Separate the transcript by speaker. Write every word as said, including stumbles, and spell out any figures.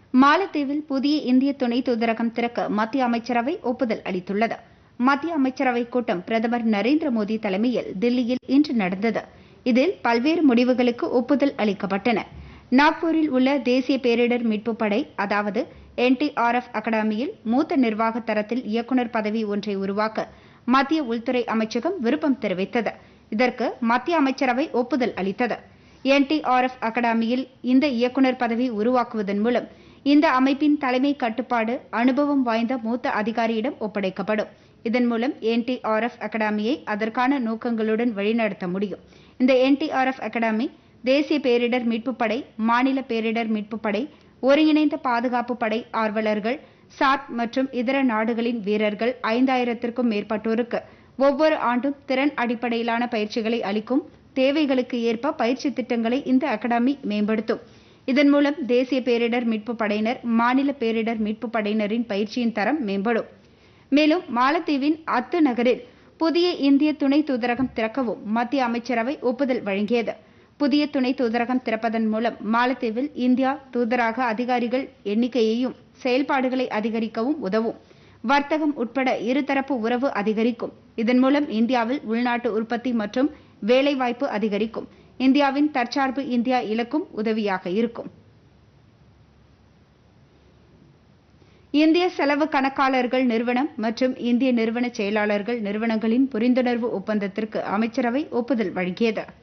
Speaker 1: மாலத்தீவில் புதிய இந்திய துணை தூதரகம் திறக்க மத்திய அமைச்சரவை ஒப்புதல் அளித்துள்ளது. மத்திய அமைச்சரவை கூட்டம் பிரதமர் நரேந்திர மோடி தலைமையில் தில்லியில் இன்று நடந்தது. இதில் பல்வேறு முடிவுகளுக்கு ஒப்புதல் அளிக்கப்பட்டன. நாக்பூரில் உள்ள தேசிய பேரிடர் மீட்பு படை அதாவது என் டி ஆர் எஃப் அகாடமியில் மூத்த நிர்வாக தரத்தில் இயக்குநர் பதவி ஒன்றை உருவாக்க மத்திய உள்துறை அமைச்சகம் விருப்பம் தெரிவித்தது. இதற்கு மத்திய அமைச்சரவை ஒப்புதல் அளித்தது. என் டி ஆர் எஃப் அகாடமியில் இந்த இயக்குநர் பதவி உருவாக்குவதன் மூலம் இந்த அமைப்பின் தலைமை கட்டுப்பாடு அனுபவம் வாய்ந்த மூத்த அதிகாரியிடம் ஒப்படைக்கப்படும். இதன் மூலம் என் டி ஆர் எஃப் அகாடமியை அதற்கான நோக்கங்களுடன் வழிநடத்த முடியும். இந்த N D R F academy தேசிய பேரிடர் மீட்பு படை, மாநில பேரிடர் மீட்பு படை, ஒருங்கிணைந்த பாதுகாப்பு படை ஆர்வலர்கள், சார்க் மற்றும் இதர நாடுகளின் வீரர்கள் ஐந்தாயிரத்திற்கும் மேற்பட்டோருக்கு ஒவ்வொரு ஆண்டும் திறன் அடிப்படையிலான பயிற்சிகளை அளிக்கும். தேவைகளுக்கு ஏற்ப பயிற்சி திட்டங்களை இந்த அகாடமி மேம்படுத்தும். இதன் மூலம் தேசிய பேரிடர் மீட்பு படையினர், மாநில பேரிடர் மீட்பு படையினரின் பயிற்சியின் தரம் மேம்படும். மேலும் மாலத்தீவின் அத்து நகரில் புதிய இந்திய துணை தூதரகம் திறக்கவும் மத்திய அமைச்சரவை ஒப்புதல் வழங்கியது. புதிய துணை தூதரகம் திறப்பதன் மூலம் மாலத்தீவில் இந்தியா தூதரக அதிகாரிகள் எண்ணிக்கையையும் செயல்பாடுகளை அதிகரிக்கவும் உதவும். வர்த்தகம் உட்பட இருதரப்பு உறவு அதிகரிக்கும். இதன் மூலம் இந்தியாவில் உள்நாட்டு உற்பத்தி மற்றும் வேலைவாய்ப்பு அதிகரிக்கும். இந்தியாவின் தற்சார்பு இந்தியா இலக்கும் உதவியாக இருக்கும். இந்திய செலவு கணக்காளர்கள் நிறுவனம் மற்றும் இந்திய நிறுவன செயலாளர்கள் நிறுவனங்களின் புரிந்துணர்வு ஒப்பந்தத்திற்கு அமைச்சரவை ஒப்புதல் வழங்கியது.